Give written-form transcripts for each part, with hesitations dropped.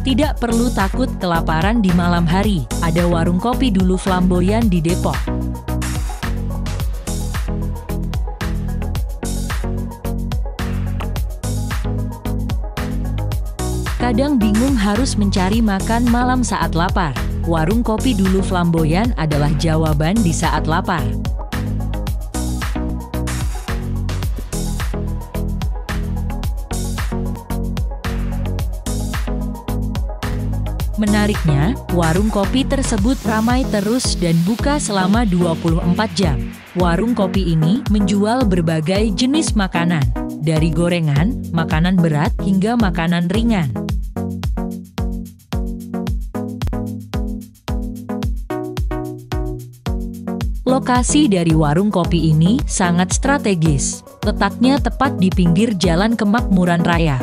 Tidak perlu takut kelaparan di malam hari, ada warung kopi dulu Flamboyan di Depok. Kadang bingung harus mencari makan malam saat lapar. Warung kopi dulu Flamboyan adalah jawaban di saat lapar. Menariknya, warung kopi tersebut ramai terus dan buka selama 24 jam. Warung kopi ini menjual berbagai jenis makanan, dari gorengan, makanan berat, hingga makanan ringan. Lokasi dari warung kopi ini sangat strategis, letaknya tepat di pinggir Jalan Kemakmuran Raya.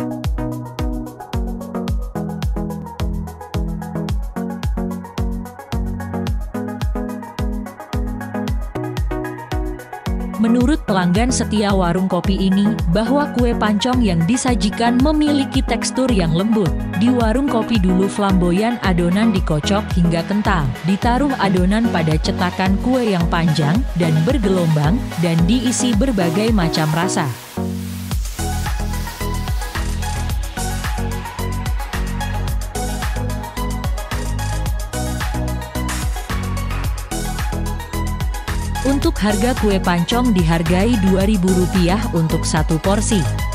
Menurut pelanggan setia warung kopi ini, bahwa kue pancong yang disajikan memiliki tekstur yang lembut. Di warung kopi dulu Flamboyan adonan dikocok hingga kental. Ditaruh adonan pada cetakan kue yang panjang dan bergelombang, dan diisi berbagai macam rasa. Untuk harga kue pancong dihargai Rp2.000 untuk satu porsi.